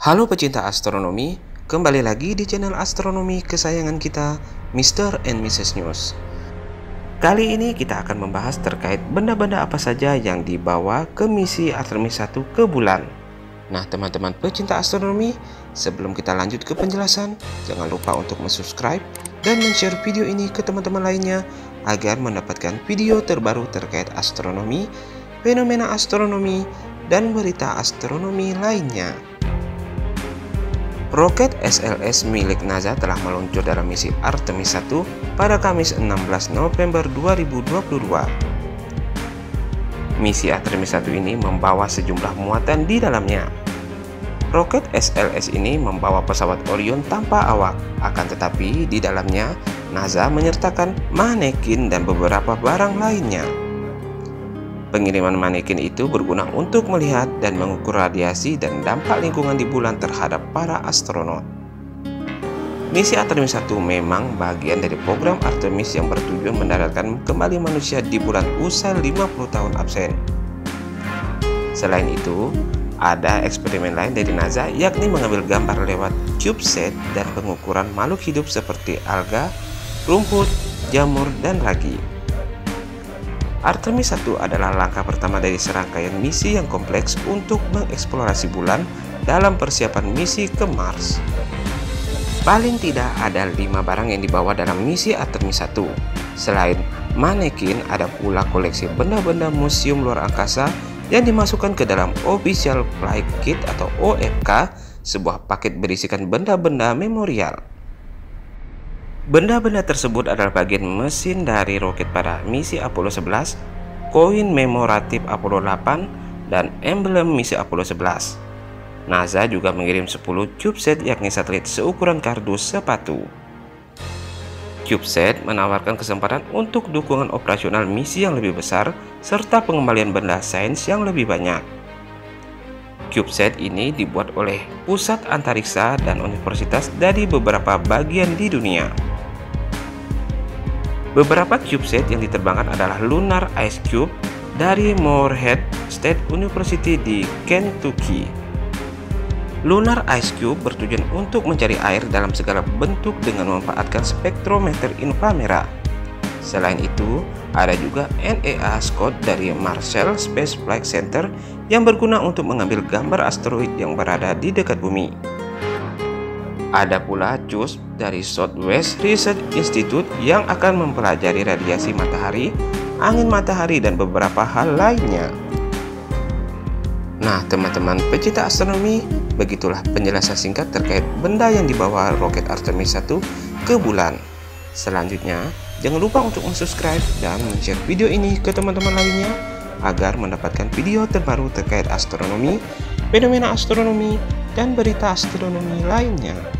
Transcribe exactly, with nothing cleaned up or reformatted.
Halo pecinta astronomi, kembali lagi di channel astronomi kesayangan kita, Mister and Missus News. Kali ini kita akan membahas terkait benda-benda apa saja yang dibawa ke misi Artemis satu ke bulan. Nah teman-teman pecinta astronomi, sebelum kita lanjut ke penjelasan, jangan lupa untuk subscribe dan share video ini ke teman-teman lainnya agar mendapatkan video terbaru terkait astronomi, fenomena astronomi, dan berita astronomi lainnya. Roket S L S milik NASA telah meluncur dalam misi Artemis satu pada Kamis enam belas November dua ribu dua puluh dua. Misi Artemis satu ini membawa sejumlah muatan di dalamnya. Roket S L S ini membawa pesawat Orion tanpa awak, akan tetapi di dalamnya NASA menyertakan manekin dan beberapa barang lainnya. Pengiriman manekin itu berguna untuk melihat dan mengukur radiasi dan dampak lingkungan di bulan terhadap para astronot. Misi Artemis satu memang bagian dari program Artemis yang bertujuan mendaratkan kembali manusia di bulan usai lima puluh tahun absen. Selain itu, ada eksperimen lain dari NASA yakni mengambil gambar lewat CubeSat dan pengukuran makhluk hidup seperti alga, rumput, jamur, dan ragi. Artemis satu adalah langkah pertama dari serangkaian misi yang kompleks untuk mengeksplorasi bulan dalam persiapan misi ke Mars. Paling tidak ada lima barang yang dibawa dalam misi Artemis satu. Selain manekin, ada pula koleksi benda-benda museum luar angkasa yang dimasukkan ke dalam Official Flight Kit atau O F K, sebuah paket berisikan benda-benda memorial. Benda-benda tersebut adalah bagian mesin dari roket pada misi Apollo sebelas, koin memoratif Apollo delapan, dan emblem misi Apollo sebelas. NASA juga mengirim sepuluh CubeSat yakni satelit seukuran kardus sepatu. CubeSat menawarkan kesempatan untuk dukungan operasional misi yang lebih besar serta pengembalian benda sains yang lebih banyak. CubeSat ini dibuat oleh pusat antariksa dan universitas dari beberapa bagian di dunia. Beberapa CubeSat yang diterbangkan adalah Lunar Ice Cube dari Morehead State University di Kentucky. Lunar Ice Cube bertujuan untuk mencari air dalam segala bentuk dengan memanfaatkan spektrometer inframerah. Selain itu, ada juga N E A Scott dari Marshall Space Flight Center yang berguna untuk mengambil gambar asteroid yang berada di dekat bumi. Ada pula C U S P dari Southwest Research Institute yang akan mempelajari radiasi matahari, angin matahari, dan beberapa hal lainnya. Nah teman-teman pecinta astronomi, begitulah penjelasan singkat terkait benda yang dibawa roket Artemis satu ke bulan. Selanjutnya, jangan lupa untuk subscribe dan share video ini ke teman-teman lainnya agar mendapatkan video terbaru terkait astronomi, fenomena astronomi, dan berita astronomi lainnya.